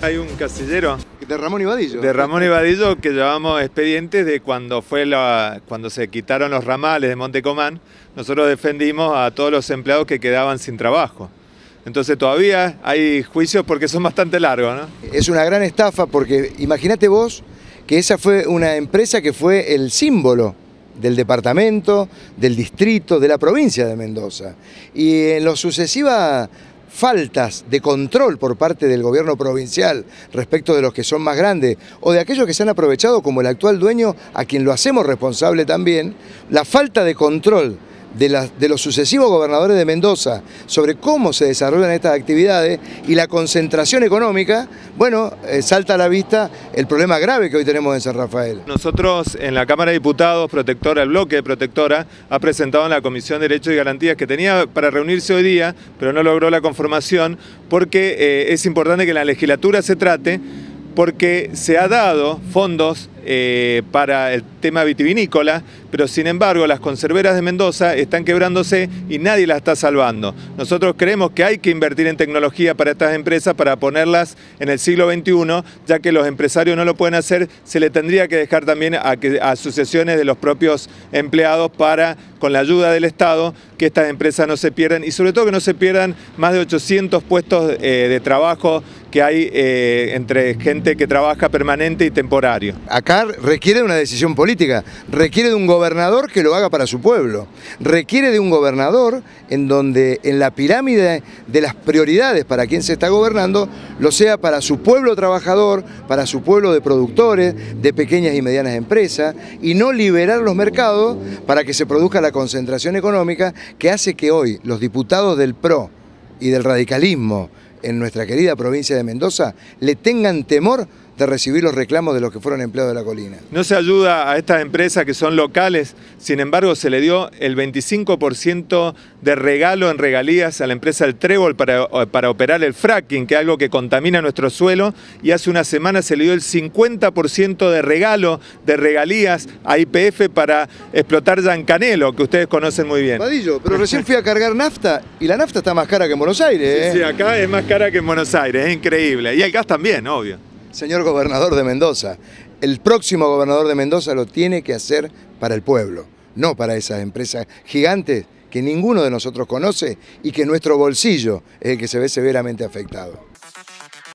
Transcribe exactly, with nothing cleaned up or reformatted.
Hay un casillero de Ramón y Vadillo. De Ramón y Vadillo que llevamos expedientes de cuando, fue la, cuando se quitaron los ramales de Montecomán. Nosotros defendimos a todos los empleados que quedaban sin trabajo. Entonces todavía hay juicios porque son bastante largos, ¿no? Es una gran estafa porque imagínate vos que esa fue una empresa que fue el símbolo del departamento, del distrito, de la provincia de Mendoza. Y en lo sucesivas faltas de control por parte del gobierno provincial respecto de los que son más grandes o de aquellos que se han aprovechado como el actual dueño, a quien lo hacemos responsable también, la falta de control de, la, de los sucesivos gobernadores de Mendoza sobre cómo se desarrollan estas actividades y la concentración económica, bueno, eh, salta a la vista el problema grave que hoy tenemos en San Rafael. Nosotros en la Cámara de Diputados, Protectora, el bloque de Protectora, ha presentado en la Comisión de Derechos y Garantías que tenía para reunirse hoy día, pero no logró la conformación porque eh, es importante que en la legislatura se trate, porque se ha dado fondos eh, para el tema vitivinícola, pero sin embargo las conserveras de Mendoza están quebrándose y nadie las está salvando. Nosotros creemos que hay que invertir en tecnología para estas empresas para ponerlas en el siglo veintiuno, ya que los empresarios no lo pueden hacer, se le tendría que dejar también a, que, a asociaciones de los propios empleados para, con la ayuda del Estado, que estas empresas no se pierdan y sobre todo que no se pierdan más de ochocientos puestos eh, de trabajo que hay eh, entre gente que trabaja permanente y temporario. Acá requiere de una decisión política, requiere de un gobernador que lo haga para su pueblo, requiere de un gobernador en donde en la pirámide de las prioridades para quien se está gobernando, lo sea para su pueblo trabajador, para su pueblo de productores, de pequeñas y medianas empresas, y no liberar los mercados para que se produzca la concentración económica que hace que hoy los diputados del P R O y del radicalismo en nuestra querida provincia de Mendoza le tengan temor de recibir los reclamos de los que fueron empleados de la colina. No se ayuda a estas empresas que son locales, sin embargo se le dio el veinticinco por ciento de regalo en regalías a la empresa El Trébol para, para operar el fracking, que es algo que contamina nuestro suelo, y hace una semana se le dio el cincuenta por ciento de regalo de regalías a Y P F para explotar Yancanelo, que ustedes conocen muy bien. Vadillo, pero recién fui a cargar nafta y la nafta está más cara que en Buenos Aires, ¿eh? Sí, sí, acá es más cara que en Buenos Aires, es increíble. Y el gas también, obvio. Señor gobernador de Mendoza, el próximo gobernador de Mendoza lo tiene que hacer para el pueblo, no para esas empresas gigantes que ninguno de nosotros conoce y que nuestro bolsillo es el que se ve severamente afectado.